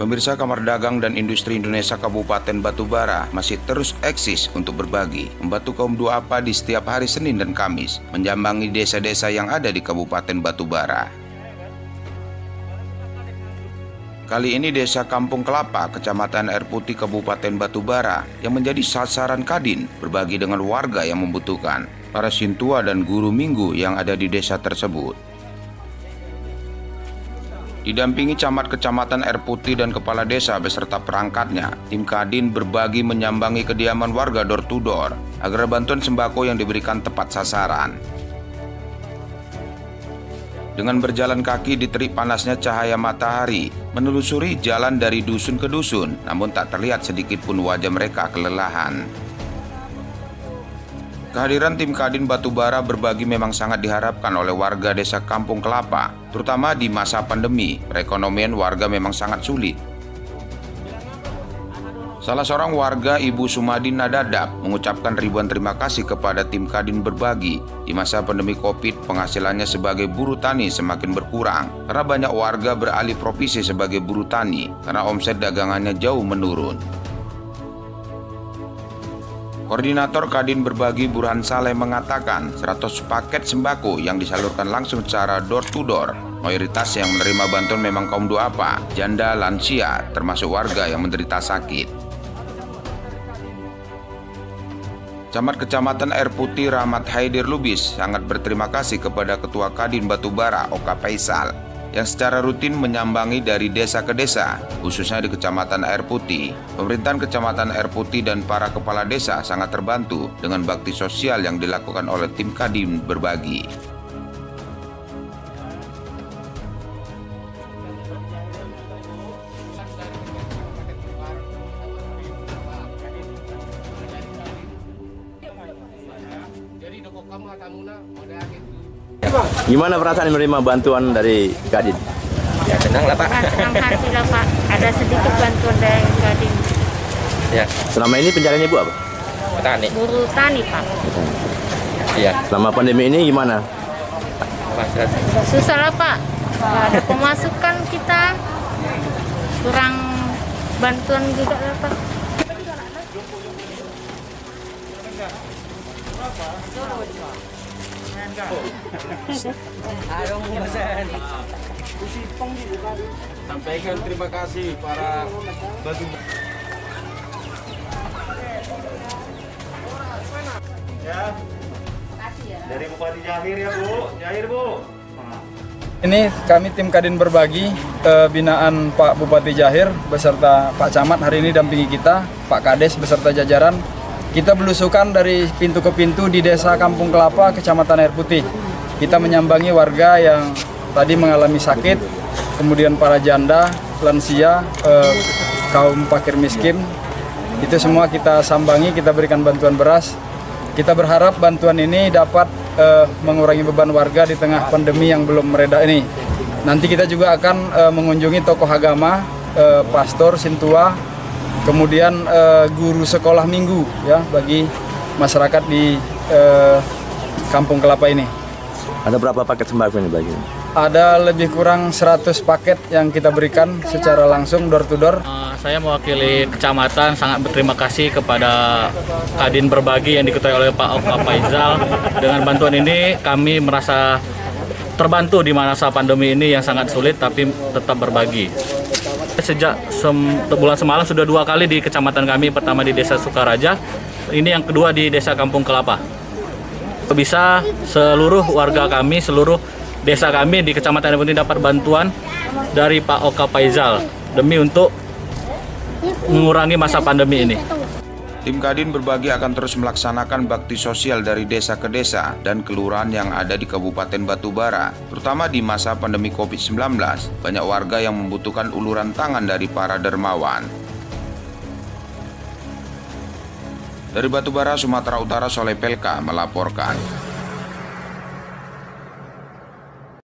Pemirsa, Kamar Dagang dan Industri Indonesia Kabupaten Batubara masih terus eksis untuk berbagi, membantu kaum duafa di setiap hari Senin dan Kamis, menjambangi desa-desa yang ada di Kabupaten Batubara. Kali ini Desa Kampung Kelapa, Kecamatan Air Putih, Kabupaten Batubara, yang menjadi sasaran Kadin berbagi dengan warga yang membutuhkan, para sintua dan guru minggu yang ada di desa tersebut. Didampingi camat Kecamatan Air Putih dan kepala desa beserta perangkatnya, tim Kadin berbagi menyambangi kediaman warga door to door agar bantuan sembako yang diberikan tepat sasaran. Dengan berjalan kaki di terik panasnya cahaya matahari, menelusuri jalan dari dusun ke dusun, namun tak terlihat sedikit pun wajah mereka kelelahan. Kehadiran tim Kadin Batubara berbagi memang sangat diharapkan oleh warga Desa Kampung Kelapa, terutama di masa pandemi. Perekonomian warga memang sangat sulit. Salah seorang warga, Ibu Sumadin Nadadap, mengucapkan ribuan terima kasih kepada tim Kadin berbagi. Di masa pandemi Covid, penghasilannya sebagai buruh tani semakin berkurang karena banyak warga beralih profesi sebagai buruh tani karena omset dagangannya jauh menurun. Koordinator Kadin Berbagi Burhan Saleh mengatakan 100 paket sembako yang disalurkan langsung secara door to door. Mayoritas yang menerima bantuan memang kaum duafa, janda, lansia, termasuk warga yang menderita sakit. Camat Kecamatan Air Putih Rahmat Haidir Lubis sangat berterima kasih kepada Ketua Kadin Batubara Oka Faisal yang secara rutin menyambangi dari desa ke desa, khususnya di Kecamatan Air Putih. Pemerintahan Kecamatan Air Putih dan para kepala desa sangat terbantu dengan bakti sosial yang dilakukan oleh tim Kadin Berbagi. Gimana perasaan menerima bantuan dari Kadin? Ya senang lah Pak. Senang hati lah Pak, ada sedikit bantuan dari Kadin. Ya. Selama ini pencariannya Ibu apa? Petani. Buruh tani Pak. Iya. Selama pandemi ini gimana? Susah lah Pak, nggak ada pemasukan kita, kurang bantuan juga lah Pak. Sampaikan terima kasih para bantu. Ya. Dari Bupati Jahir ya Bu, Jahir Bu. Ini kami tim Kadin Berbagi binaan Pak Bupati Jahir beserta Pak Camat hari ini dampingi kita, Pak Kades beserta jajaran. Kita belusukan dari pintu ke pintu di Desa Kampung Kelapa, Kecamatan Air Putih. Kita menyambangi warga yang tadi mengalami sakit, kemudian para janda, lansia, kaum fakir miskin. Itu semua kita sambangi, kita berikan bantuan beras. Kita berharap bantuan ini dapat mengurangi beban warga di tengah pandemi yang belum mereda ini. Nanti kita juga akan mengunjungi tokoh agama, pastor, sintua, kemudian guru sekolah minggu ya bagi masyarakat di Kampung Kelapa ini. Ada berapa paket sembako ini bagi? Ada lebih kurang 100 paket yang kita berikan secara langsung door to door. Saya mewakili kecamatan sangat berterima kasih kepada Kadin Berbagi yang diketuai oleh Pak Oka Faisal. Dengan bantuan ini kami merasa terbantu di masa pandemi ini yang sangat sulit tapi tetap berbagi. Sejak bulan semalam sudah 2 kali di kecamatan kami, pertama di Desa Sukaraja, ini yang kedua di Desa Kampung Kelapa. Bisa seluruh warga kami, seluruh desa kami di Kecamatan ini dapat bantuan dari Pak Oka Faisal demi untuk mengurangi masa pandemi ini. Tim Kadin Berbagi akan terus melaksanakan bakti sosial dari desa ke desa dan kelurahan yang ada di Kabupaten Batubara, terutama di masa pandemi Covid-19. Banyak warga yang membutuhkan uluran tangan dari para dermawan. Dari Batubara, Sumatera Utara, Soleh Pelka melaporkan.